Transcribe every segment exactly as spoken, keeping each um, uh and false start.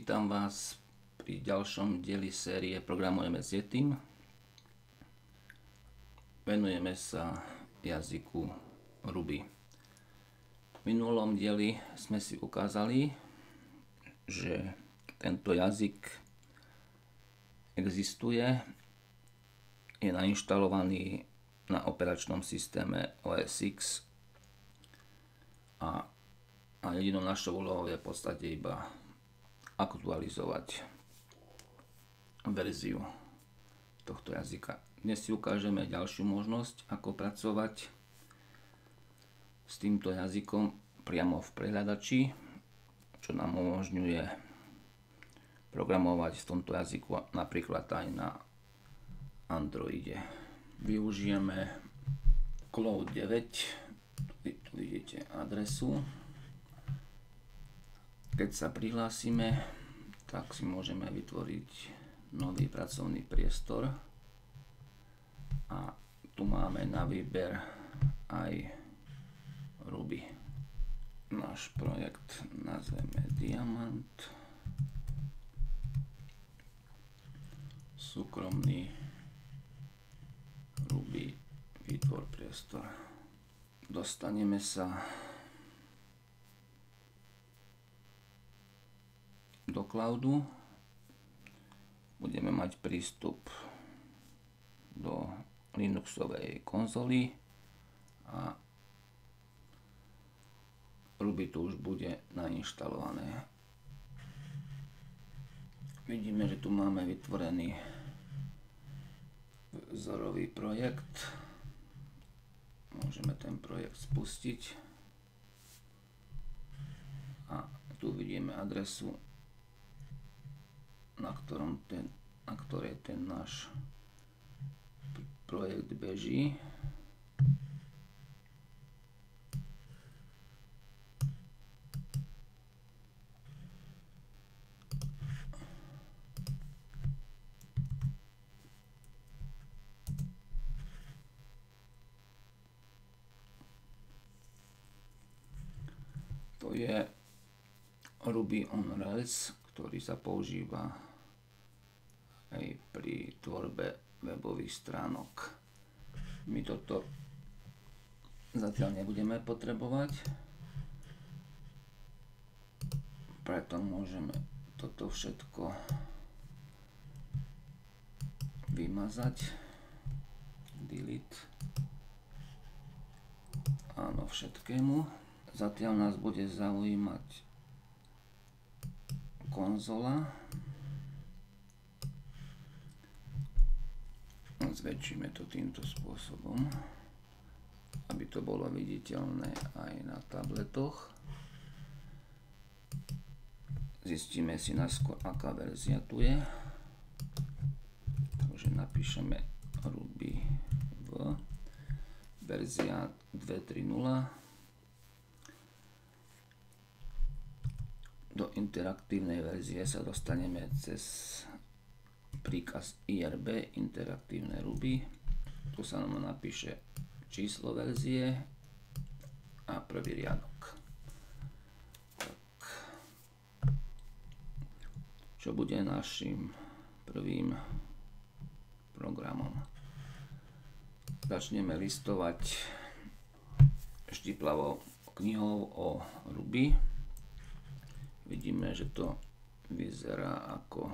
Vítam vás pri ďalšom dieli série Programujeme s Yetim. Venujeme sa jazyku Ruby. V minulom dieli sme si ukázali, že tento jazyk existuje, je nainštalovaný na operačnom systéme O S X a, a jedinou našou úlohou je v podstate iba aktualizovať verziu tohto jazyka. Dnes si ukážeme ďalšiu možnosť, ako pracovať s týmto jazykom priamo v prehľadači, čo nám umožňuje programovať v tomto jazyku napríklad aj na Androide. Využijeme Cloud deväť, tu vidíte adresu. Keď sa prihlásime, tak si môžeme vytvoriť nový pracovný priestor a tu máme na výber aj Ruby. Náš projekt nazveme Diamant. Súkromný Ruby vytvor priestor. Dostaneme sa do cloudu, budeme mať prístup do Linuxovej konzoly a Ruby tu už bude nainštalované. Vidíme, že tu máme vytvorený vzorový projekt. Môžeme ten projekt spustiť a tu vidíme adresu, na, ktorom ten, na ktorej ten náš projekt beží. To je Ruby on Rails, ktorý sa používa aj pri tvorbe webových stránok. My toto zatiaľ nebudeme potrebovať, preto môžeme toto všetko vymazať. Delete. Áno, všetkému. Zatiaľ nás bude zaujímať konzola. Zväčšíme to týmto spôsobom, aby to bolo viditeľné aj na tabletoch. Zistíme si najskôr, aká verzia tu je. Takže napíšeme Ruby v verzia dva tri nula. Do interaktívnej verzie sa dostaneme cez príkaz I R B, interaktívne Ruby. Tu sa nám napíše číslo verzie a prvý riadok. Tak. Čo bude našim prvým programom? Začneme listovať štiplavou knihou o Ruby. Vidíme, že to vyzerá ako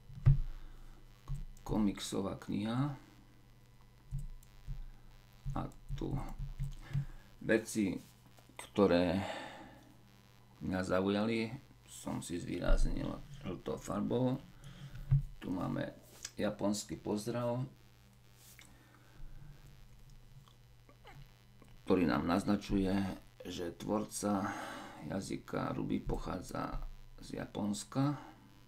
komiksová kniha a tu veci, ktoré mňa zaujali, som si zvýraznil žltou farbou. Tu máme japonský pozdrav, ktorý nám naznačuje, že tvorca jazyka Ruby pochádza z Japonska.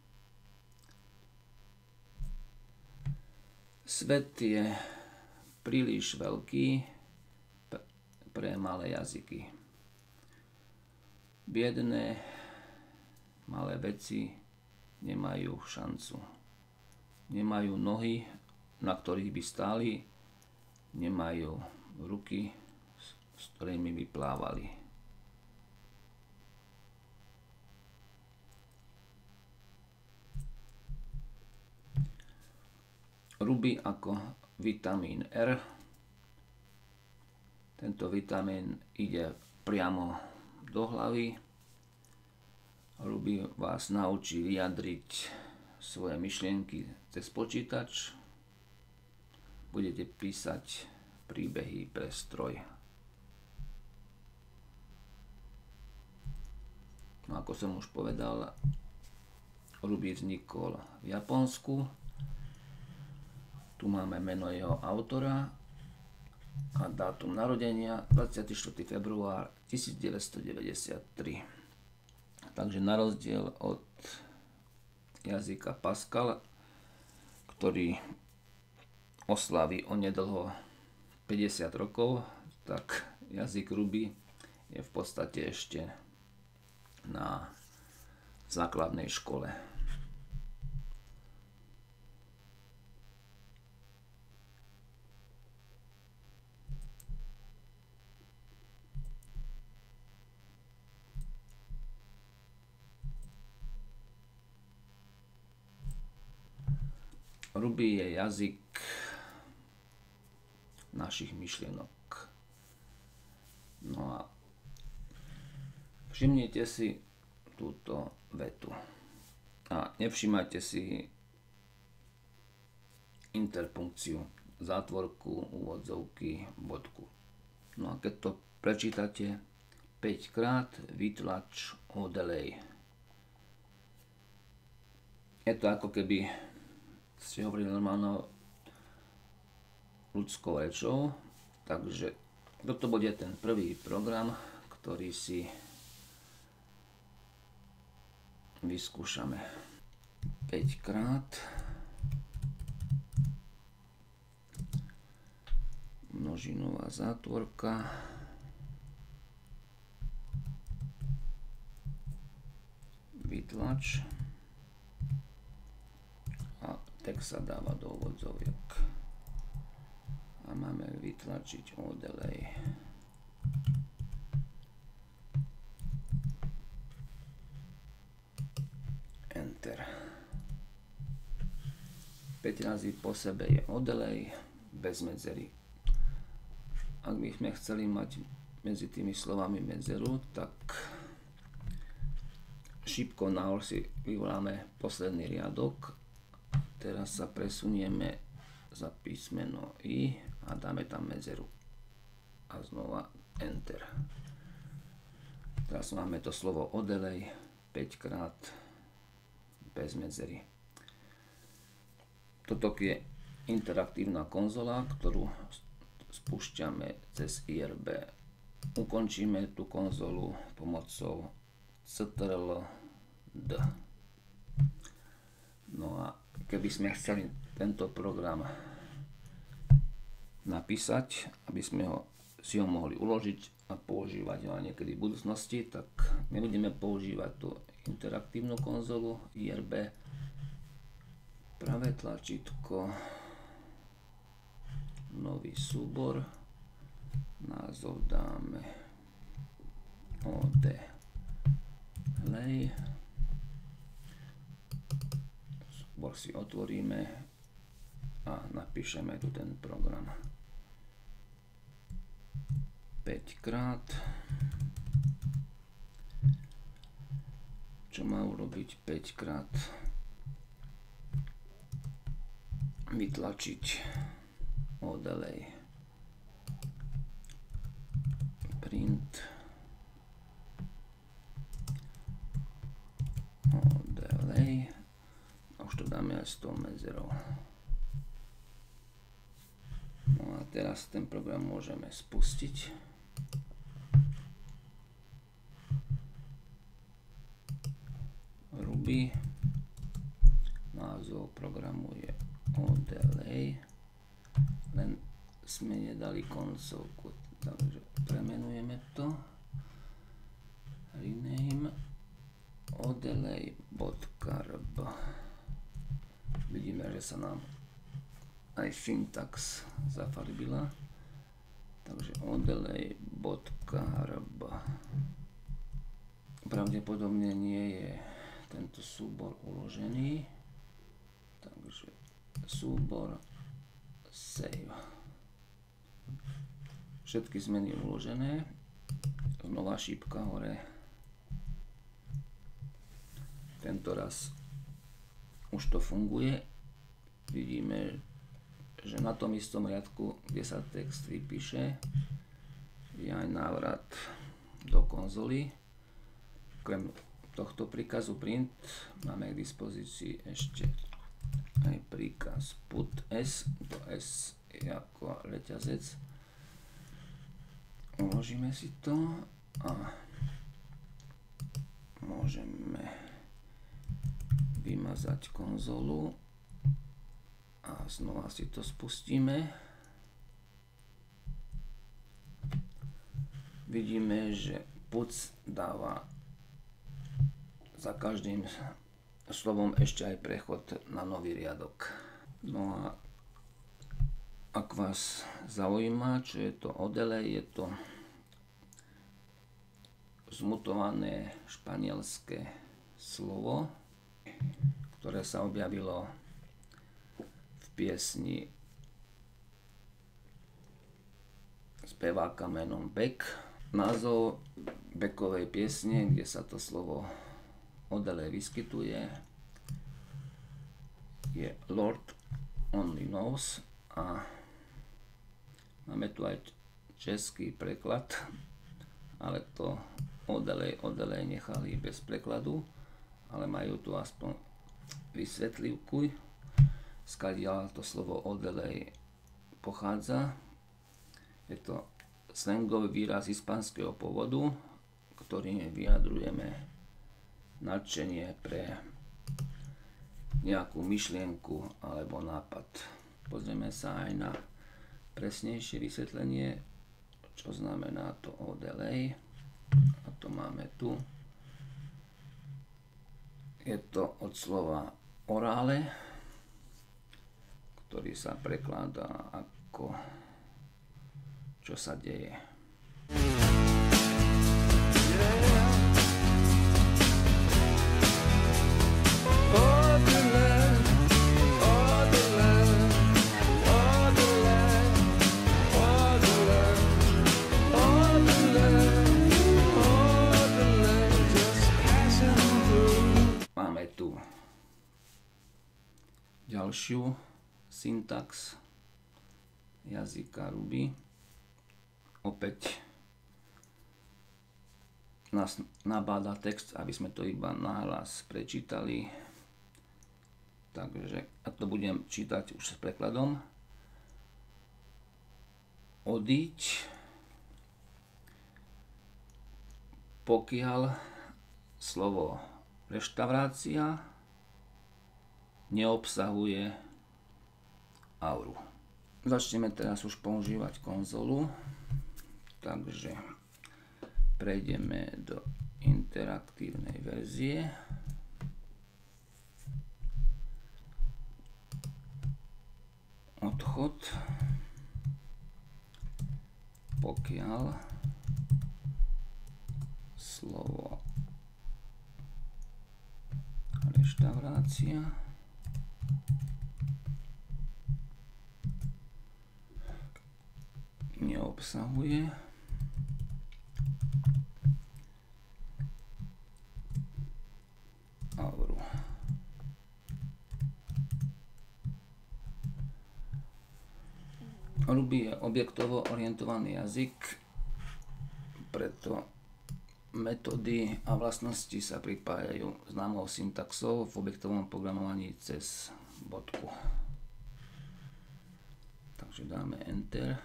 Svet je príliš veľký pre malé jazyky. Biedné malé veci nemajú šancu. Nemajú nohy, na ktorých by stáli, nemajú ruky, s ktorými by plávali. Ruby ako vitamín R. Tento vitamín ide priamo do hlavy. Ruby vás naučí vyjadriť svoje myšlienky cez počítač. Budete písať príbehy pre stroj. No ako som už povedal, Ruby vznikol v Japonsku. Tu máme meno jeho autora a dátum narodenia dvadsiateho štvrtého februára tisícdeväťstodeväťdesiattri. Takže na rozdiel od jazyka Pascal, ktorý oslaví onedlho päťdesiat rokov, tak jazyk Ruby je v podstate ešte na základnej škole. Ruby je jazyk našich myšlienok. No a všimnite si túto vetu. A nevšimajte si interpunkciu, zátvorku, úvodzovky, bodku. No a keď to prečítate päť krát, vytlač, odelej. Je to ako keby ste hovorili normálnou ľudskou rečou, takže toto bude ten prvý program, ktorý si vyskúšame päť krát. Množinová zátvorka. Vytlač. A text sa dáva do úvodzoviek. A máme vytlačiť odelej. Enter. päť razy po sebe je odelej, bez medzery. Ak by sme chceli mať medzi tými slovami medzeru, tak šipkou nahor si vyvoláme posledný riadok. Teraz sa presunieme za písmeno I a dáme tam medzeru. A znova Enter. Teraz máme to slovo odelej päť krát bez medzery. Toto je interaktívna konzola, ktorú spúšťame cez I R B. Ukončíme tú konzolu pomocou Ctrl D. No a keby sme chceli tento program napísať, aby sme ho, si ho mohli uložiť a používať ho niekedy v budúcnosti, tak my budeme používať tú interaktívnu konzolu I R B. Pravé tlačítko, nový súbor, názov dáme odelej, súbor si otvoríme a napíšeme tu ten program päť krát. Čo má urobiť päť krát? Vytlačiť odelej, print odelej, a už to dáme aj s tou medzerou. No a teraz ten program môžeme spustiť. Ruby, názov programu je odelej, len sme nedali koncovku, takže premenujeme to, rename odelej.rb. Vidíme, že sa nám aj syntax zafarbila, takže odelej.rb. Pravdepodobne nie je tento súbor uložený, takže súbor Save. Všetky zmeny uložené. Znova šípka hore. Tento raz už to funguje. Vidíme, že na tom istom riadku, kde sa text vypíše, je aj návrat do konzoly. Okrem tohto príkazu print máme k dispozícii ešte aj príkaz put s, to s je ako reťazec. Uložíme si to a môžeme vymazať konzolu a znova si to spustíme. Vidíme, že puts dáva za každým slovom ešte aj prechod na nový riadok. No a ak vás zaujíma, čo je to odele, je to zmutované španielské slovo, ktoré sa objavilo v piesni speváka menom Beck. Názov Beckovej piesne, kde sa to slovo odele vyskytuje, je Lord Only Knows a máme tu aj český preklad, ale to odele, odele nechali bez prekladu, ale majú tu aspoň vysvetlivku, skadiaľ to slovo odele pochádza. Je to slangový výraz hispánskeho pôvodu, ktorým vyjadrujeme nadšenie pre nejakú myšlienku alebo nápad. Pozrieme sa aj na presnejšie vysvetlenie, čo znamená to odele. A to máme tu. Je to od slova orale, ktorý sa prekladá ako čo sa deje. Máme tu ďalšiu syntax jazyka Ruby. Opäť nás nabáda text, aby sme to iba nahlas prečítali. Takže, a to budem čítať už s prekladom. Odíď, pokiaľ slovo reštaurácia neobsahuje auru. Začneme teraz už používať konzolu. Takže prejdeme do interaktívnej verzie. Odchod, pokiaľ slovo reštaurácia neobsahuje auru. Ruby je objektovo orientovaný jazyk, preto metódy a vlastnosti sa pripájajú známou syntaxou v objektovom programovaní cez bodku. Takže dáme Enter.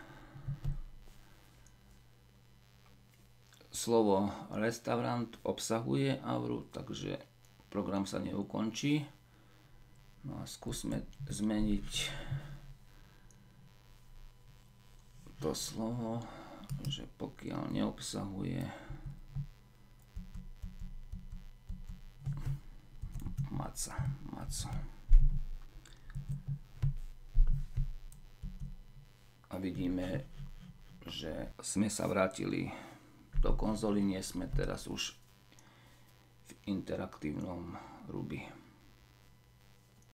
Slovo restaurant obsahuje auru, takže program sa neukončí. No a skúsme zmeniť to slovo, že pokiaľ neobsahuje maca, maco. A vidíme, že sme sa vrátili do konzoly, nie sme teraz už v interaktívnom Ruby.